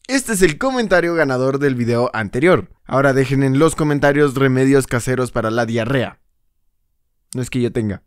Este es el comentario ganador del video anterior. Ahora dejen en los comentarios remedios caseros para la diarrea. No es que yo tenga.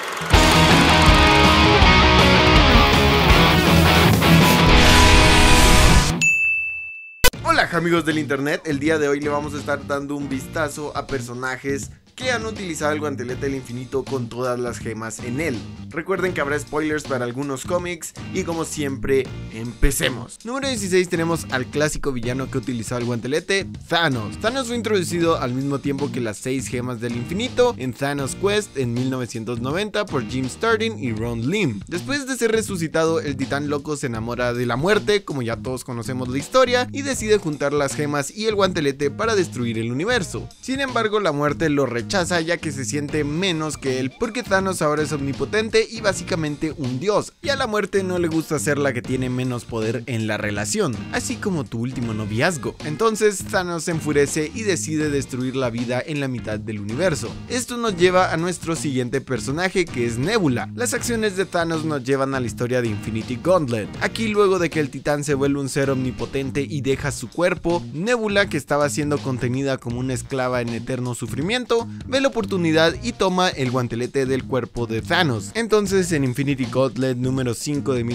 Hola amigos del internet, el día de hoy le vamos a estar dando un vistazo a personajes que han utilizado el guantelete del infinito con todas las gemas en él. Recuerden que habrá spoilers para algunos cómics y como siempre, empecemos. Número 16 tenemos al clásico villano que utilizaba el guantelete, Thanos. Thanos fue introducido al mismo tiempo que las 6 gemas del infinito en Thanos Quest en 1990 por Jim Starlin y Ron Lim. Después de ser resucitado, el titán loco se enamora de la muerte, como ya todos conocemos la historia, y decide juntar las gemas y el guantelete para destruir el universo. Sin embargo, la muerte lo rechaza ya que se siente menos que él, porque Thanos ahora es omnipotente y básicamente un dios, y a la muerte no le gusta ser la que tiene menos poder en la relación, así como tu último noviazgo. Entonces Thanos se enfurece y decide destruir la vida en la mitad del universo. Esto nos lleva a nuestro siguiente personaje, que es Nebula. Las acciones de Thanos nos llevan a la historia de Infinity Gauntlet. Aquí, luego de que el titán se vuelve un ser omnipotente y deja su cuerpo, Nebula, que estaba siendo contenida como una esclava en eterno sufrimiento, ve la oportunidad y toma el guantelete del cuerpo de Thanos. Entonces, en Infinity Gauntlet número 5 de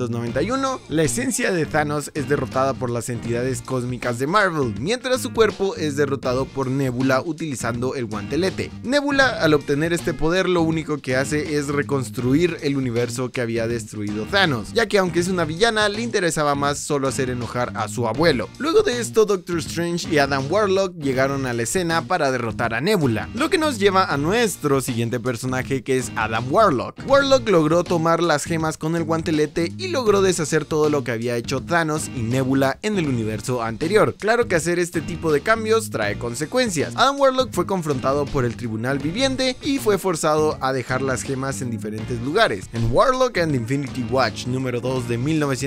1991, la esencia de Thanos es derrotada por las entidades cósmicas de Marvel, mientras su cuerpo es derrotado por Nebula utilizando el guantelete. Nebula, al obtener este poder, lo único que hace es reconstruir el universo que había destruido Thanos, ya que aunque es una villana, le interesaba más solo hacer enojar a su abuelo. Luego de esto, Doctor Strange y Adam Warlock llegaron a la escena para derrotar a Nebula, lo que nos lleva a nuestro siguiente personaje, que es Adam Warlock. Warlock logró tomar las gemas con el guantelete y logró deshacer todo lo que había hecho Thanos y Nebula en el universo anterior. Claro que hacer este tipo de cambios trae consecuencias. Adam Warlock fue confrontado por el Tribunal Viviente y fue forzado a dejar las gemas en diferentes lugares. En Warlock and Infinity Watch número 2 de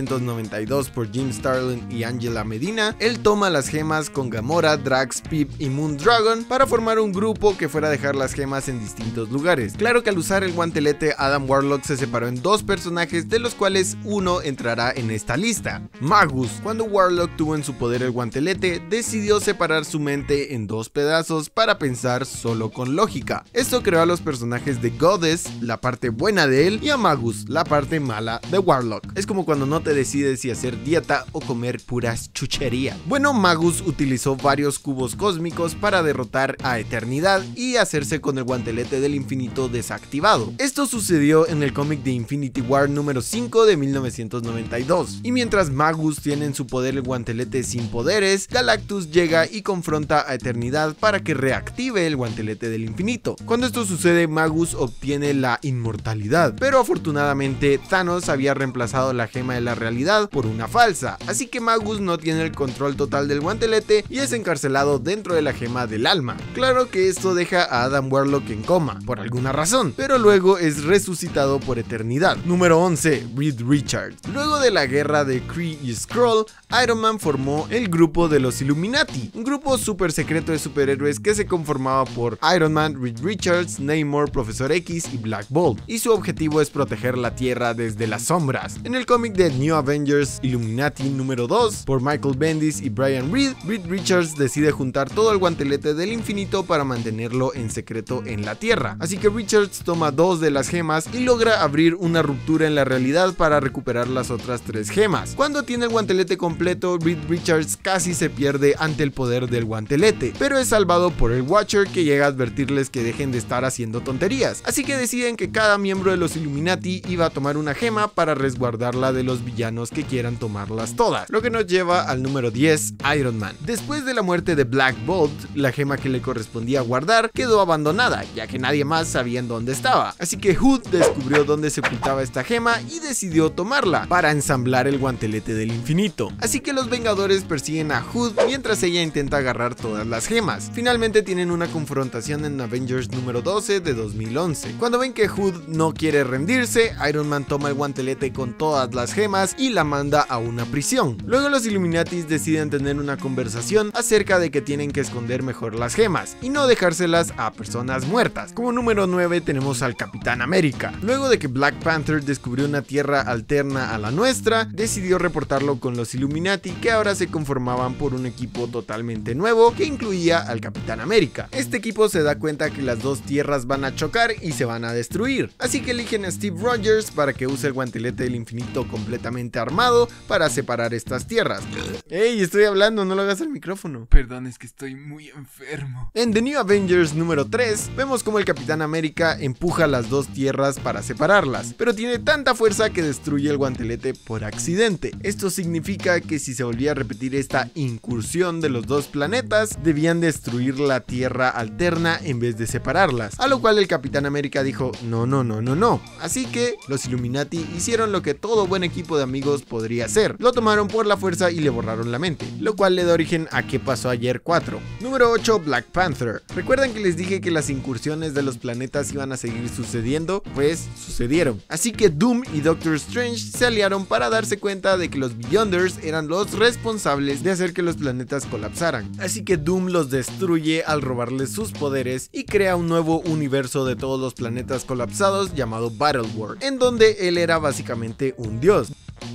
1992 por Jim Starlin y Angela Medina, él toma las gemas con Gamora, Drax, Pip y Moondragon para formar un grupo que fuera a dejar las gemas en distintos lugares. Claro que al usar el guantelete, Adam Warlock se separó en dos personajes, de los cuales uno entrará en esta lista: Magus. Cuando Warlock tuvo en su poder el guantelete, decidió separar su mente en dos pedazos para pensar solo con lógica. Esto creó a los personajes de Goddess, la parte buena de él, y a Magus, la parte mala de Warlock. Es como cuando no te decides si hacer dieta o comer puras chucherías. Bueno, Magus utilizó varios cubos cósmicos para derrotar a Eternidad y hacerse con el guantelete del infinito desactivado. Esto sucedió en el cómic de Infinity War número 5 de 1992. Y mientras Magus tiene en su poder el guantelete sin poderes, Galactus llega y confronta a Eternidad para que reactive el guantelete del infinito. Cuando esto sucede, Magus obtiene la inmortalidad, pero afortunadamente Thanos había reemplazado la gema de la realidad por una falsa, así que Magus no tiene el control total del guantelete y es encarcelado dentro de la gema del alma. Claro que esto deja a Adam Warlock en coma, por alguna razón, pero luego es resucitado por Eternidad. Número 11, Reed Richards. Luego de la guerra de Kree y Skrull, Iron Man formó el grupo de los Illuminati, un grupo súper secreto de superhéroes que se conformaba por Iron Man, Reed Richards, Namor, Profesor X y Black Bolt, y su objetivo es proteger la Tierra desde las sombras. En el cómic de New Avengers Illuminati número 2 por Michael Bendis y Brian Reed, Reed Richards decide juntar todo el guantelete del infinito para mantenerlo en secreto en la Tierra, así que Richards toma 2 de las gemas y logra abrir una ruptura en la realidad para recuperar las otras 3 gemas. Cuando tiene el guantelete completo, Reed Richards casi se pierde ante el poder del guantelete, pero es salvado por el Watcher, que llega a advertirles que dejen de estar haciendo tonterías, así que deciden que cada miembro de los Illuminati iba a tomar una gema para resguardarla de los villanos que quieran tomarlas todas, lo que nos lleva al número 10, Iron Man. Después de la muerte de Black Bolt, la gema que le correspondía guardar quedó abandonada, ya que nadie más sabía en dónde estaba, así que Hood descubrió dónde se ocultaba esta gema y decidió tomarla para ensamblar el guantelete del infinito. Así que los Vengadores persiguen a Hood mientras ella intenta agarrar todas las gemas. Finalmente tienen una confrontación en Avengers número 12 de 2011. Cuando ven que Hood no quiere rendirse, Iron Man toma el guantelete con todas las gemas y la manda a una prisión. Luego los Illuminatis deciden tener una conversación acerca de que tienen que esconder mejor las gemas y no dejar arrojárselas a personas muertas. Como número 9 tenemos al Capitán América. Luego de que Black Panther descubrió una tierra alterna a la nuestra, decidió reportarlo con los Illuminati, que ahora se conformaban por un equipo totalmente nuevo que incluía al Capitán América. Este equipo se da cuenta que las dos tierras van a chocar y se van a destruir, así que eligen a Steve Rogers para que use el guantelete del infinito completamente armado para separar estas tierras. ¡Ey! Estoy hablando, no lo hagas al micrófono. Perdón, es que estoy muy enfermo. En The New Avengers número 3, vemos como el Capitán América empuja las dos tierras para separarlas, pero tiene tanta fuerza que destruye el guantelete por accidente. Esto significa que si se volvía a repetir esta incursión de los dos planetas, debían destruir la tierra alterna en vez de separarlas, a lo cual el Capitán América dijo no. Así que los Illuminati hicieron lo que todo buen equipo de amigos podría hacer: lo tomaron por la fuerza y le borraron la mente, lo cual le da origen a ¿Qué pasó ayer 4? Número 8, Black Panther. ¿Recuerdan que les dije que las incursiones de los planetas iban a seguir sucediendo? Pues sucedieron. Así que Doom y Doctor Strange se aliaron para darse cuenta de que los Beyonders eran los responsables de hacer que los planetas colapsaran. Así que Doom los destruye al robarles sus poderes y crea un nuevo universo de todos los planetas colapsados llamado Battleworld, en donde él era básicamente un dios.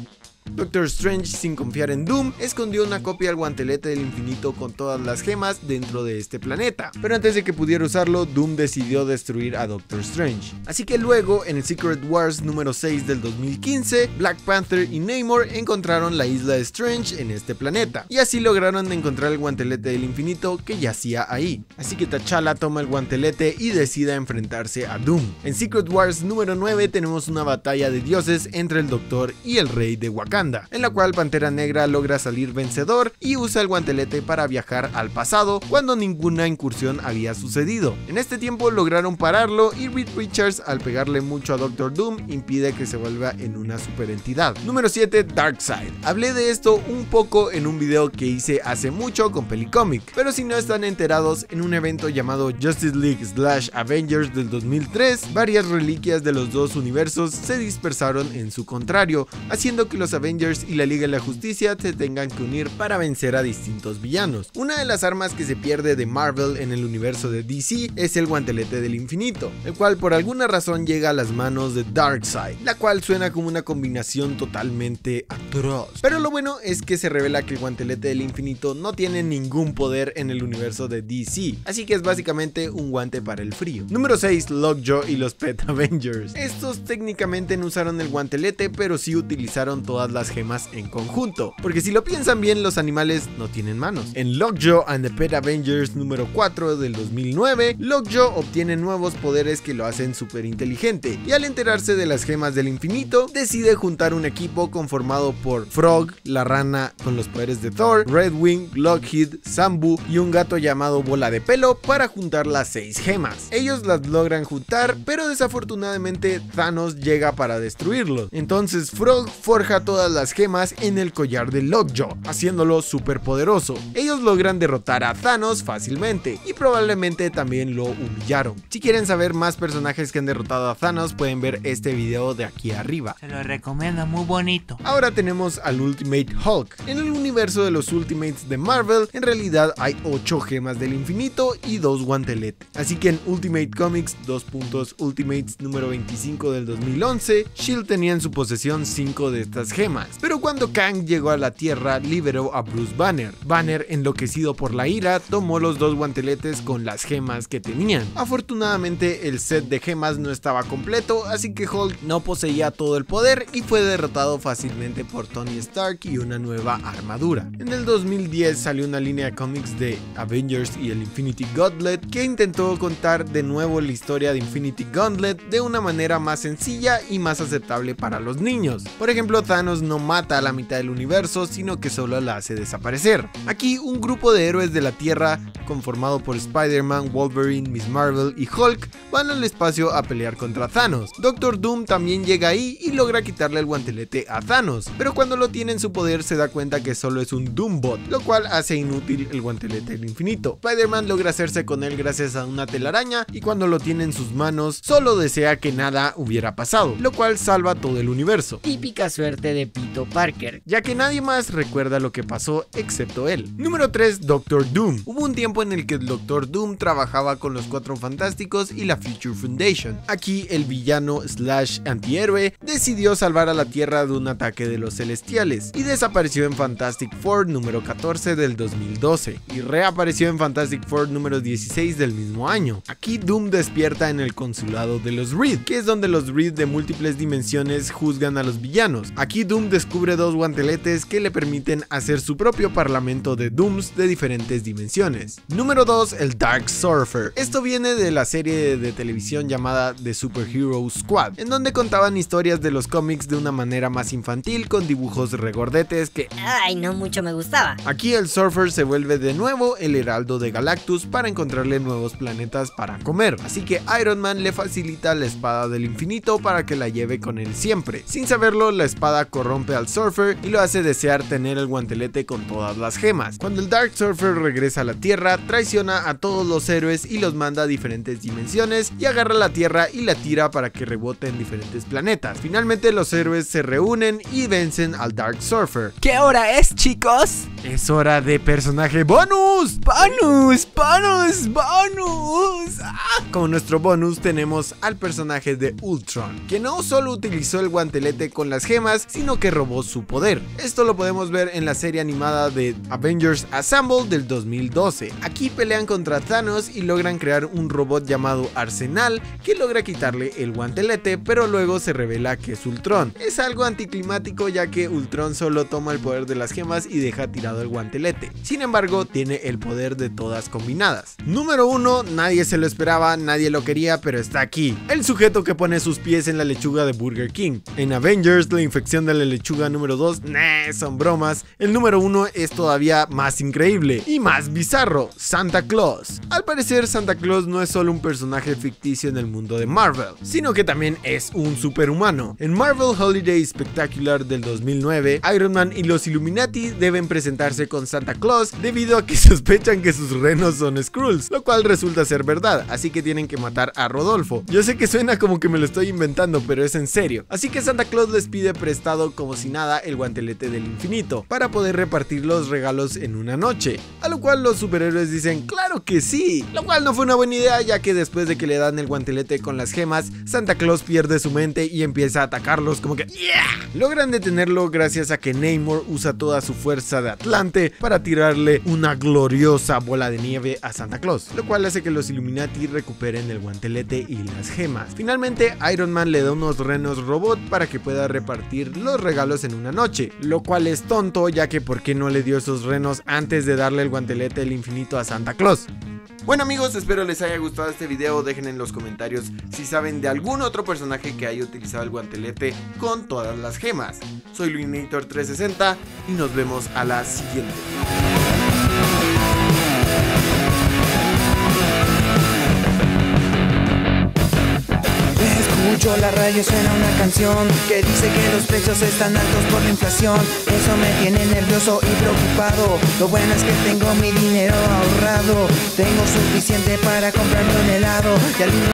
Doctor Strange, sin confiar en Doom, escondió una copia del guantelete del infinito con todas las gemas dentro de este planeta, pero antes de que pudiera usarlo, Doom decidió destruir a Doctor Strange. Así que luego, en el Secret Wars número 6 del 2015, Black Panther y Namor encontraron la isla de Strange en este planeta, y así lograron encontrar el guantelete del infinito que yacía ahí. Así que T'Challa toma el guantelete y decide enfrentarse a Doom. En Secret Wars número 9 tenemos una batalla de dioses entre el Doctor y el Rey de Wakanda, en la cual Pantera Negra logra salir vencedor y usa el guantelete para viajar al pasado cuando ninguna incursión había sucedido. En este tiempo lograron pararlo y Reed Richards, al pegarle mucho a Doctor Doom, impide que se vuelva en una superentidad. Número 7, Darkseid. Hablé de esto un poco en un video que hice hace mucho con Pelicomic, pero si no están enterados, en un evento llamado Justice League / Avengers del 2003, varias reliquias de los dos universos se dispersaron en su contrario, haciendo que los Avengers y la Liga de la Justicia se tengan que unir para vencer a distintos villanos. Una de las armas que se pierde de Marvel en el universo de DC es el guantelete del infinito, el cual por alguna razón llega a las manos de Darkseid, la cual suena como una combinación totalmente atroz. Pero lo bueno es que se revela que el guantelete del infinito no tiene ningún poder en el universo de DC, así que es básicamente un guante para el frío. Número 6, Lockjaw y los Pet Avengers. Estos técnicamente no usaron el guantelete, pero sí utilizaron todas las gemas en conjunto, porque si lo piensan bien, los animales no tienen manos. En Lockjaw and the Pet Avengers número 4 del 2009, Lockjaw obtiene nuevos poderes que lo hacen súper inteligente, y al enterarse de las gemas del infinito, decide juntar un equipo conformado por Frog, la rana con los poderes de Thor, Redwing, Lockheed, Sambu y un gato llamado Bola de Pelo para juntar las 6 gemas. Ellos las logran juntar, pero desafortunadamente Thanos llega para destruirlos. Entonces Frog forja todas las gemas en el collar de Lockjaw, haciéndolo súper poderoso. Ellos logran derrotar a Thanos fácilmente y probablemente también lo humillaron. Si quieren saber más personajes que han derrotado a Thanos, pueden ver este video de aquí arriba. Se lo recomiendo, muy bonito. Ahora tenemos al Ultimate Hulk. En el universo de los Ultimates de Marvel, en realidad hay 8 gemas del infinito y 2 guanteletes. Así que en Ultimate Comics Ultimates número 25 del 2011, S.H.I.E.L.D. tenía en su posesión 5 de estas gemas. Pero cuando Kang llegó a la Tierra, liberó a Bruce Banner. Banner, enloquecido por la ira, tomó los 2 guanteletes con las gemas que tenían. Afortunadamente, el set de gemas no estaba completo, así que Hulk no poseía todo el poder y fue derrotado fácilmente por Tony Stark y una nueva armadura. En el 2010 salió una línea de cómics de Avengers y el Infinity Gauntlet que intentó contar de nuevo la historia de Infinity Gauntlet de una manera más sencilla y más aceptable para los niños. Por ejemplo, Thanos no mata a la mitad del universo, sino que solo la hace desaparecer. Aquí un grupo de héroes de la Tierra, conformado por Spider-Man, Wolverine, Miss Marvel y Hulk, van al espacio a pelear contra Thanos. Doctor Doom también llega ahí y logra quitarle el guantelete a Thanos, pero cuando lo tiene en su poder se da cuenta que solo es un Doombot, lo cual hace inútil el guantelete del infinito. Spider-Man logra hacerse con él gracias a una telaraña y cuando lo tiene en sus manos solo desea que nada hubiera pasado, lo cual salva todo el universo. Típica suerte de Pepito Parker, ya que nadie más recuerda lo que pasó excepto él. Número 3, Doctor Doom. Hubo un tiempo en el que el Doctor Doom trabajaba con los Cuatro Fantásticos y la Future Foundation. Aquí el villano / antihéroe decidió salvar a la Tierra de un ataque de los Celestiales y desapareció en Fantastic Four número 14 del 2012 y reapareció en Fantastic Four número 16 del mismo año. Aquí Doom despierta en el consulado de los Reed, que es donde los Reed de múltiples dimensiones juzgan a los villanos. Aquí Doom descubre dos guanteletes que le permiten hacer su propio parlamento de Dooms de diferentes dimensiones. Número 2, el Dark Surfer. Esto viene de la serie de televisión llamada The Superhero Squad, en donde contaban historias de los cómics de una manera más infantil con dibujos regordetes que no mucho me gustaba. Aquí el Surfer se vuelve de nuevo el heraldo de Galactus para encontrarle nuevos planetas para comer, así que Iron Man le facilita la espada del infinito para que la lleve con él siempre. Sin saberlo, la espada corrompe al Surfer y lo hace desear tener el guantelete con todas las gemas. Cuando el Dark Surfer regresa a la Tierra, traiciona a todos los héroes y los manda a diferentes dimensiones y agarra la Tierra y la tira para que rebote en diferentes planetas. Finalmente los héroes se reúnen y vencen al Dark Surfer. ¿Qué hora es, chicos? Es hora de personaje bonus. ¡Bonus! Como nuestro bonus tenemos al personaje de Ultron, que no solo utilizó el guantelete con las gemas, sino que robó su poder. Esto lo podemos ver en la serie animada de Avengers Assemble del 2012. Aquí pelean contra Thanos y logran crear un robot llamado Arsenal que logra quitarle el guantelete, pero luego se revela que es Ultron. Es algo anticlimático ya que Ultron solo toma el poder de las gemas y deja tirado el guantelete. Sin embargo, tiene el poder de todas combinadas. Número 1, nadie se lo esperaba, nadie lo quería, pero está aquí. El sujeto que pone sus pies en la lechuga de Burger King. En Avengers, la infección de la lechuga número 2, son bromas. El número 1 es todavía más increíble y más bizarro, Santa Claus. Al parecer, Santa Claus no es solo un personaje ficticio en el mundo de Marvel, sino que también es un superhumano. En Marvel Holiday Spectacular del 2009, Iron Man y los Illuminati deben presentarse con Santa Claus debido a que sospechan que sus renos son Skrulls, lo cual resulta ser verdad, así que tienen que matar a Rodolfo. Yo sé que suena como que me lo estoy inventando, pero es en serio. Así que Santa Claus les pide prestado como si nada el guantelete del infinito para poder repartir los regalos en una noche, a lo cual los superhéroes dicen claro que sí, lo cual no fue una buena idea ya que después de que le dan el guantelete con las gemas, Santa Claus pierde su mente y empieza a atacarlos como que logran detenerlo gracias a que Namor usa toda su fuerza de Atlante para tirarle una gloriosa bola de nieve a Santa Claus, lo cual hace que los Illuminati recuperen el guantelete y las gemas. Finalmente, Iron Man le da unos renos robot para que pueda repartir los regalos en una noche, lo cual es tonto ya que ¿por qué no le dio esos renos antes de darle el guantelete del infinito a Santa Claus? Bueno amigos, espero les haya gustado este video, dejen en los comentarios si saben de algún otro personaje que haya utilizado el guantelete con todas las gemas. Soy Luinator360 y nos vemos a la siguiente. Escucho la radio, suena una canción que dice que los precios están altos por la inflación. Eso me tiene nervioso y preocupado. Lo bueno es que tengo mi dinero ahorrado. Tengo suficiente para comprarme un helado y al